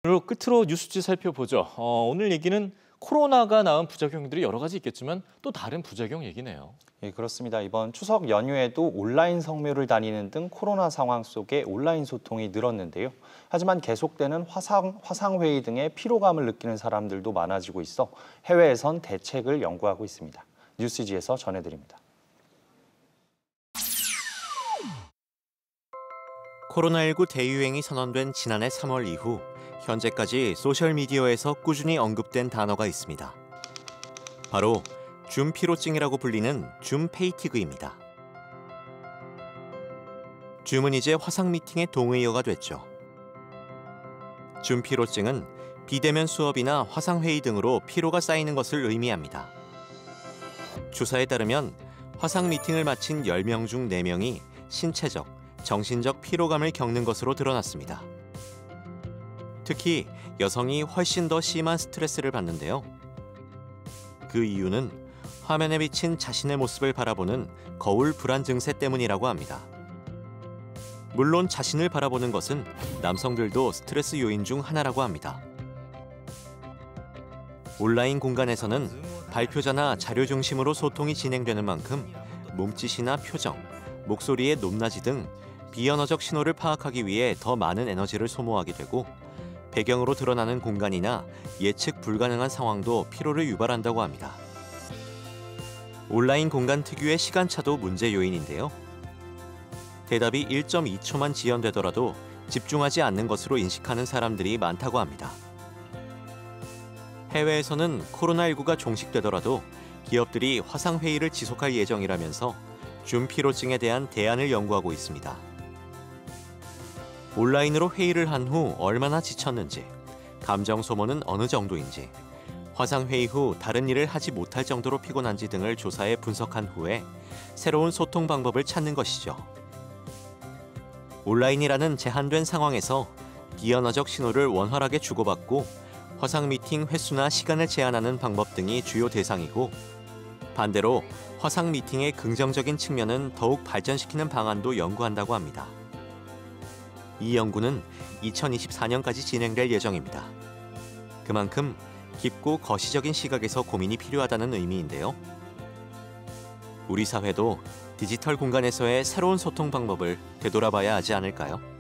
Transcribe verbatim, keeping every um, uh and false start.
오늘 끝으로 뉴스지 살펴보죠. 어, 오늘 얘기는 코로나가 낳은 부작용들이 여러 가지 있겠지만 또 다른 부작용 얘기네요. 예, 그렇습니다. 이번 추석 연휴에도 온라인 성묘를 다니는 등 코로나 상황 속에 온라인 소통이 늘었는데요. 하지만 계속되는 화상, 화상회의 등의 피로감을 느끼는 사람들도 많아지고 있어 해외에선 대책을 연구하고 있습니다. 뉴스지에서 전해드립니다. 코로나십구 대유행이 선언된 지난해 삼월 이후 현재까지 소셜미디어에서 꾸준히 언급된 단어가 있습니다. 바로 줌 피로증이라고 불리는 줌 페이티그입니다. 줌은 이제 화상 미팅의 동의어가 됐죠. 줌 피로증은 비대면 수업이나 화상 회의 등으로 피로가 쌓이는 것을 의미합니다. 조사에 따르면 화상 미팅을 마친 열 명 중 네 명이 신체적, 정신적 피로감을 겪는 것으로 드러났습니다. 특히 여성이 훨씬 더 심한 스트레스를 받는데요. 그 이유는 화면에 비친 자신의 모습을 바라보는 거울 불안 증세 때문이라고 합니다. 물론 자신을 바라보는 것은 남성들도 스트레스 요인 중 하나라고 합니다. 온라인 공간에서는 발표자나 자료 중심으로 소통이 진행되는 만큼 몸짓이나 표정, 목소리의 높낮이 등 비언어적 신호를 파악하기 위해 더 많은 에너지를 소모하게 되고 배경으로 드러나는 공간이나 예측 불가능한 상황도 피로를 유발한다고 합니다. 온라인 공간 특유의 시간차도 문제 요인인데요. 대답이 일 점 이 초만 지연되더라도 집중하지 않는 것으로 인식하는 사람들이 많다고 합니다. 해외에서는 코로나십구가 종식되더라도 기업들이 화상회의를 지속할 예정이라면서 줌 피로증에 대한 대안을 연구하고 있습니다. 온라인으로 회의를 한 후 얼마나 지쳤는지, 감정 소모는 어느 정도인지, 화상회의 후 다른 일을 하지 못할 정도로 피곤한지 등을 조사해 분석한 후에 새로운 소통 방법을 찾는 것이죠. 온라인이라는 제한된 상황에서 비언어적 신호를 원활하게 주고받고 화상 미팅 횟수나 시간을 제한하는 방법 등이 주요 대상이고, 반대로 화상 미팅의 긍정적인 측면은 더욱 발전시키는 방안도 연구한다고 합니다. 이 연구는 이천이십사 년까지 진행될 예정입니다. 그만큼 깊고 거시적인 시각에서 고민이 필요하다는 의미인데요. 우리 사회도 디지털 공간에서의 새로운 소통 방법을 되돌아봐야 하지 않을까요?